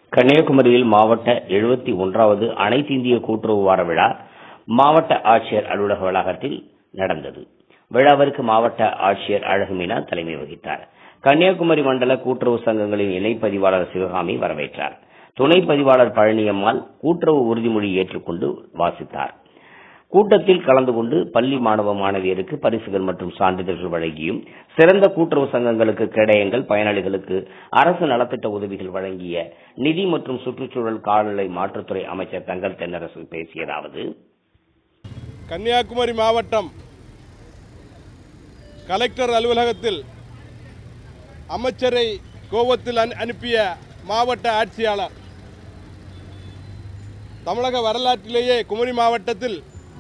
கன்னியாகுமரியில் மாவட்ட 71வது அனைத்து இந்திய கூட்டுறவு வார விழா மாவட்ட ஆட்சியர் அலுவலக வளாகத்தில் நடந்தது. விழாவிற்கு மாவட்ட ஆட்சியர் அழகுமீனா தலைமை வகித்தார். கன்னியாகுமரி மண்டல கூட்டுறவு சங்கங்களின் இணைப்பதிவாளர் சிவகாமி வரவேற்றார். துணை பதிவாளர் பழனியம்மாள் கூட்டுறவு உறுதிமொழி ஏற்றுக்கொண்டு வாசித்தார். கூட்டத்தில் கலந்து கொண்டு பள்ளி மாணவ மாணவியருக்கு பரிசுகள் மற்றும் சான்றிதழ்கள் வழங்கியும், சிறந்த கூட்டுறவு சங்கங்களுக்கு கேடயங்கள், பயனாளிகளுக்கு அரசு நலத்திட்ட உதவிகள் வழங்கிய நிதி மற்றும் சுற்றுச்சூழல் காலநிலை மாற்றுத்துறை அமைச்சர் தங்கம் தென்னரசு பேசியதாவது: கன்னியாகுமரி மாவட்டம் கலெக்டர் அலுவலகத்தில் அமைச்சரை கோவத்தில் அனுப்பிய மாவட்ட ஆட்சியாளர் தமிழக வரலாற்றிலேயே குமரி மாவட்டத்தில்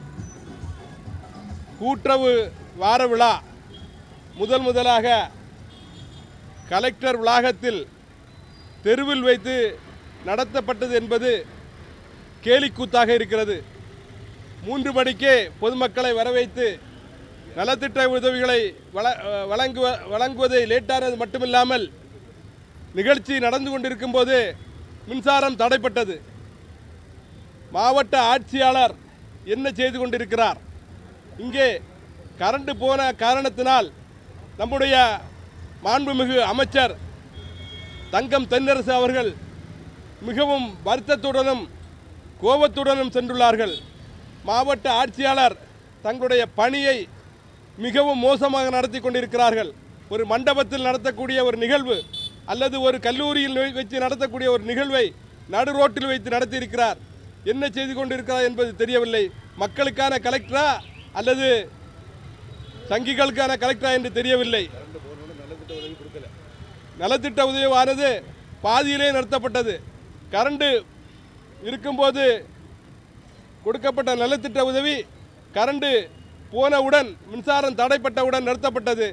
கூட்டுறவு வார விழா முதலாக கலெக்டர் வளாகத்தில் தெருவில் வைத்து நடத்தப்பட்டது என்பது கேலிக்கூத்தாக இருக்கிறது. 3 மணிக்கே பொதுமக்களை வரவைத்து நலத்திட்ட உதவிகளை வழங்குவதை லேட்டானது மட்டுமில்லாமல் நிகழ்ச்சி நடந்து கொண்டிருக்கும் போது மின்சாரம் தடைப்பட்டது. மாவட்ட ஆட்சியாளர் என்ன செய்து கொண்டிருக்கிறார்? இங்கே கரண்ட் போன காரணத்தினால் நம்முடைய மாண்புமிகு அமைச்சர் தங்கம் தென்னரசு அவர்கள் மிகவும் வருத்தத்துடனும் கோபத்துடனும் சென்றுள்ளார்கள். மாவட்ட ஆட்சியாளர் தங்களுடைய பணியை மிகவும் மோசமாக நடத்தி கொண்டிருக்கிறார்கள். ஒரு மண்டபத்தில் நடத்தக்கூடிய ஒரு நிகழ்வு அல்லது ஒரு கல்லூரியில் வைத்து நடத்தக்கூடிய ஒரு நிகழ்வை நடு ரோட்டில் வைத்து நடத்தியிருக்கிறார். என்ன செய்து கொண்டிருக்கிறார் என்பது தெரியவில்லை. மக்களுக்கான கலெக்டரா அல்லது சங்கிகளுக்கான கலெக்டரா என்று தெரியவில்லை. நலத்திட்ட உதவியானது பாதியிலே நடத்தப்பட்டது. கரண்ட் இருக்கும்போது கொடுக்கப்பட்ட நலத்திட்ட உதவி கரண்ட் போனவுடன், மின்சாரம் தடைப்பட்டவுடன் நடத்தப்பட்டது.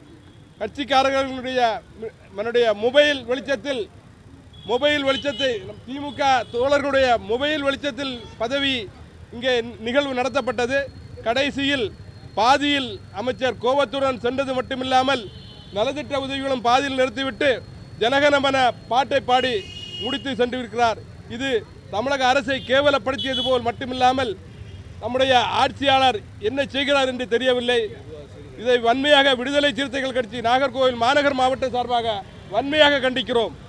கட்சிக்காரர்களுடைய மொபைல் வெளிச்சத்தை திமுக தோழர்களுடைய மொபைல் வெளிச்சத்தில் பதவி இங்கே நிகழ்வு நடத்தப்பட்டது. கடைசியில் பாதியில் அமைச்சர் கோபத்துடன் சென்றது மட்டுமில்லாமல் நலத்திட்ட உதவிகளும் பாதியில் நிறுத்திவிட்டு ஜனகணமன பாட்டை பாடி முடித்து சென்றிருக்கிறார். இது தமிழக அரசை கேவலப்படுத்தியது போல் மட்டுமில்லாமல் நம்முடைய ஆட்சியாளர் என்ன செய்கிறார் என்று தெரியவில்லை. இதை வன்மையாக விடுதலை சிறுத்தைகள் கட்சி நாகர்கோவில் மாநகர் மாவட்ட சார்பாக வன்மையாக கண்டிக்கிறோம்.